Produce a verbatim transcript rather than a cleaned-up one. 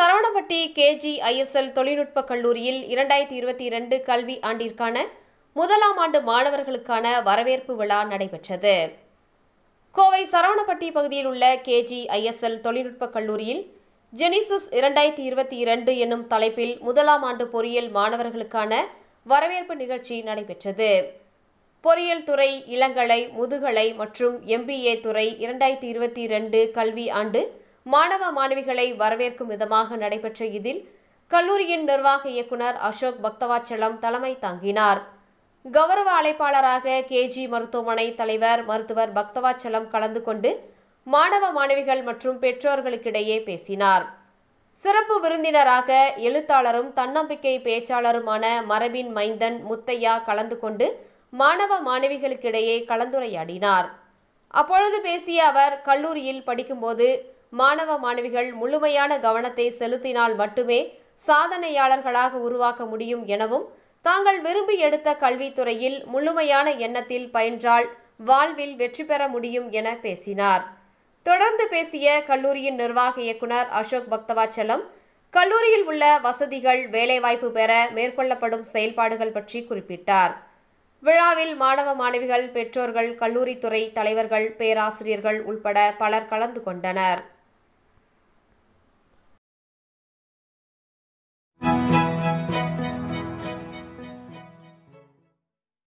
Saravanapatti KG ஐ.எஸ தொழில்நுட்ப கல்லூரியில் இரண்டாயிரத்தி இருபத்தி இரண்டு கல்வி ஆண்டிற்கான முதலாம் ஆண்டு மாணவர்களுக்கான வரவேற்பு விழா நடைபெற்றது. கோவை சரவணப்பட்டி பகுதியில் உள்ள கேஜி ஐ.எஸ தொழில்நுட்ப கல்லூரியில் ஜெனிசிஸ் இரண்டாயிரத்தி இருபத்தி இரண்டு என்னும் தலைப்பில் முதலாம் ஆண்டு பொறியியல் மாணவர்களுக்கான வரவேற்பு நிகழ்ச்சி நடைபெற்றது. பொறியியல் துறை, இளங்கலை, முதுகலை மற்றும் எம் பி ஏ துறை இரண்டாயிரத்தி இருபத்தி இரண்டு கல்வி ஆண்டு மாணவ மாணவிகளை வரவேற்கும் விதமாக நடைபெற்ற இதில் கல்லூரியின் நிர்வாக இயக்குனர் அசோக் பக்தவாச்சலம் தலைமை தாங்கினார். கௌரவ அழைப்பாளராக கேஜி மருத்துவமனை தலைவர் மருத்துவர் பக்தவாச்சலம் கலந்து கொண்டு மாணவ மாணவிகள் மற்றும் பெற்றோர்களுக்கிடையே பேசினார். சிறப்பு விருந்தினராக எழுத்தாளரும் தன்னம்பிக்கை பேச்சாளருமான மரபின் மைந்தன் முத்தையா கலந்து கொண்டு மாணவ மாணவிகளுக்கிடையே கலந்துரையாடினார். அப்பொழுது பேசிய அவர், கல்லூரியில் படிக்கும்போது மாணவ மாணவிகள் முழுமையான கவனத்தை செலுத்தினால் மட்டுமே சாதனையாளர்களாக உருவாக்க முடியும் எனவும், தாங்கள் விரும்பி எடுத்த கல்வித்துறையில் முழுமையான எண்ணத்தில் பயின்றால் வாழ்வில் வெற்றி பெற முடியும் என பேசினார். தொடர்ந்து பேசிய கல்லூரியின் நிர்வாக இயக்குனர் அசோக் பக்தவாச்சலம், கல்லூரியில் உள்ள வசதிகள், வேலைவாய்ப்பு பெற மேற்கொள்ளப்படும் செயல்பாடுகள் பற்றி குறிப்பிட்டார். விழாவில் மாணவ மாணவிகள், பெற்றோர்கள், கல்லூரித்துறை தலைவர்கள், பேராசிரியர்கள் உள்பட பலர் கலந்து கொண்டனர்.